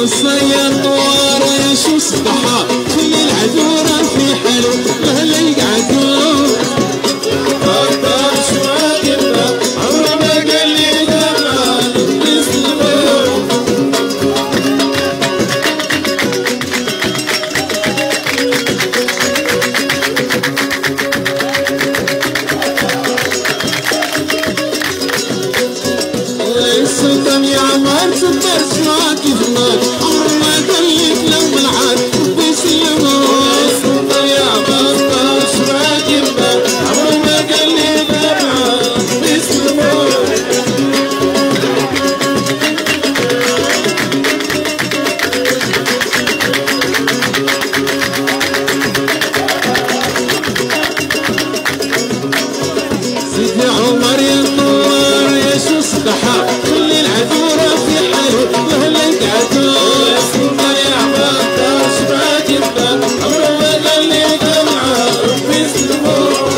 الصياد طوار شو الصحة كل العذورة في حلو مهلا يقعدون فكر شواد يبقى عمره ما قال لي زمان يسلمون السلطان يا عمار سكر شراك يفناك عمره ما قلك لو بالعاد بيسلمون السلطان يا عمار سكر شراك يفناك عمره ما قلك بالعاد بيسلمون سيدي عمر يا النور يا شو الصحة كل العذورة في حلو مهلا يقعدون السلطان يا عمار شراك يفناك عمره ما قلك بالعاد بيسلمون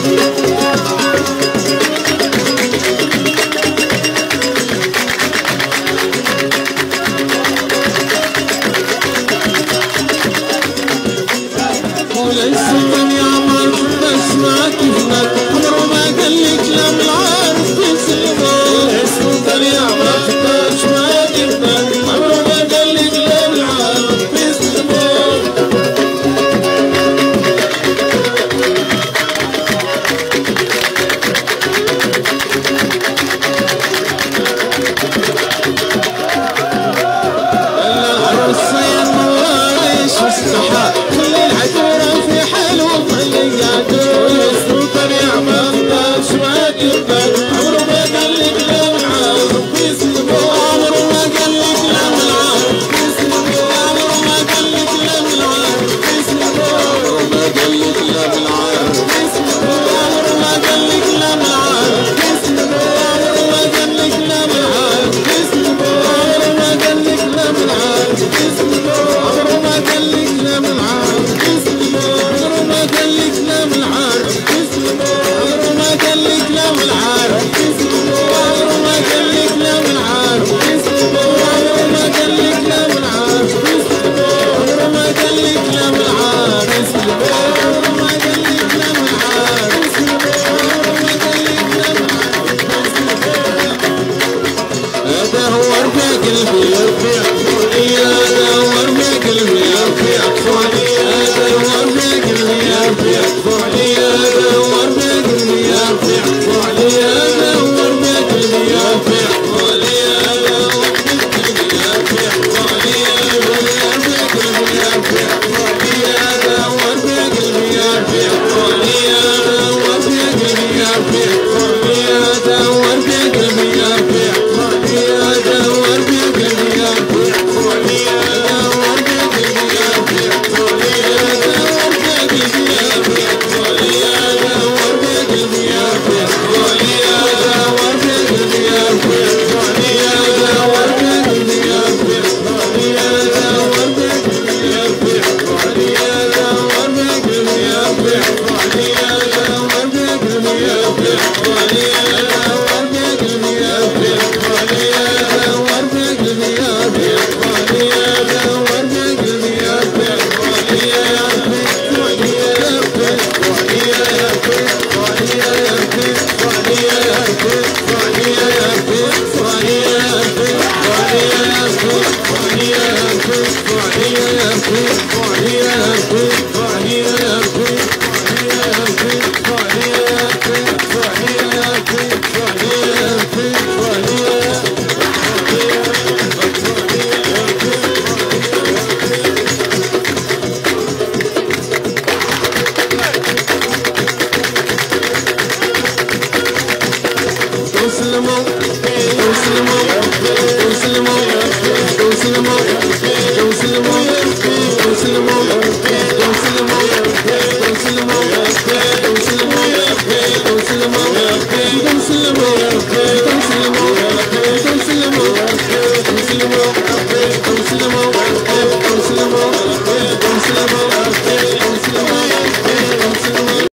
السلطان يا عمار شراك يفناك عمره ما قلك لا بالعارف بيسلمون السلطان يا عمار شراك يفناك عمره ما قلك لا بالعارف بيسلمون العروسة يا نوايش والصحة كل العذورة في حلو مهلا يقعدون السلطان يا عمار شراك يفناك عمره ما قلك لا بالعارف بيسلمون عمره ما قلك لا بالعارف بيسلمون عمره ما قلك لا بالعارف بيسلمون عمره ما قلك لا بالعارف بيسلمون عمره ما قلك لا بالعارف بيسلمون عمره ما قلك لا بالعارف بيسلمون عمره ما قلك لا بالعارف بيسلمون عمره ما قلك لا بالعارف بيسلمون عمره ما قلك لا بالعارف بيسلمون عمره ما قلك لا بالعارف بيسلمون عمره ما قلك لا بالعارف بيسلمون عمره ما قلك لا بالعارف بيسلمون عمره ما قلك لا بالعارف بيسلمون عمره ما قلك لا بالعارف بيسلمون عمره ما قلك لا بالعارف بيسلمون هذا هو رفيق قلبي رفيق